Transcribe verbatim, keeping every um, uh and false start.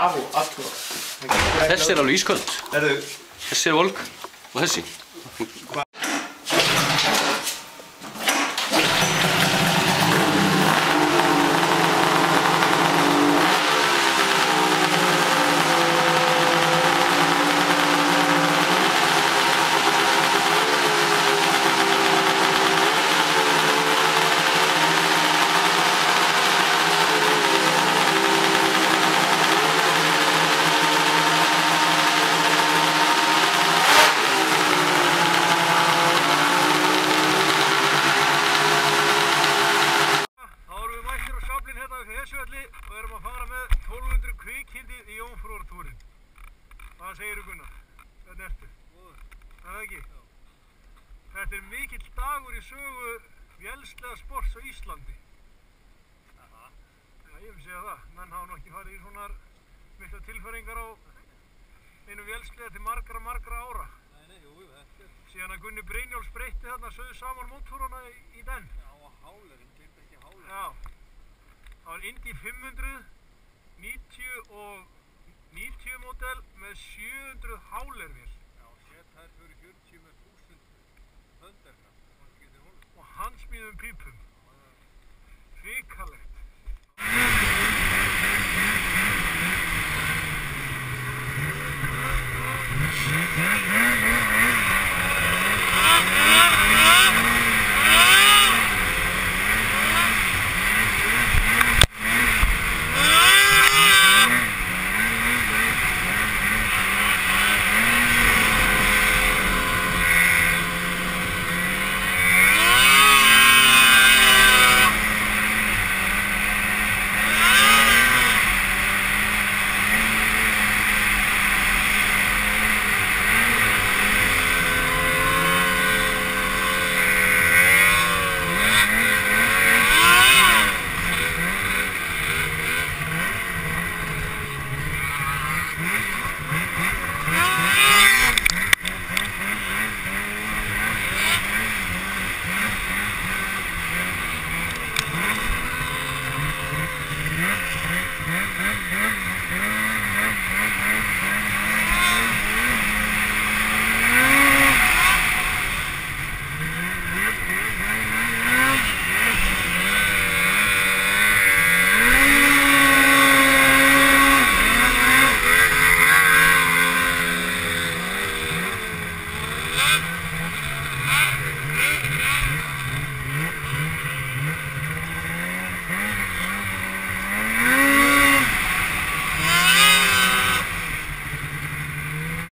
Bravo, alltaf. Þessi er alveg ísköld. Þessi er volg og þessi. Og erum að fara með tólf hundruð kvikindið í Jómfrúartúrinn. Hvað segirðu Gunnar? Hvernig ertu? Góður. Er það ekki? Já. Þetta er mikill dagur í sögu vélslega sports á Íslandi. Aha. Já, ég vil segja það. Menn hafa nú ekki farið í svona mikla tilfæringar á einu vélslega til margra, margra ára. Nei, nei, jú, þetta er... Síðan að Gunni Brynjóls breytti þarna sögðu saman mótfórana í, í den. Já, og hálerinn, gleymdi ekki hálerinn. Já. Það var Indy fimm hundruð, níutíu og níutíu módel með sjö hundruð hálervél. Já, sett þær fyrir fjörutíu með þúsund þönderna. Og handsmíðum pípum. Hrikalegt.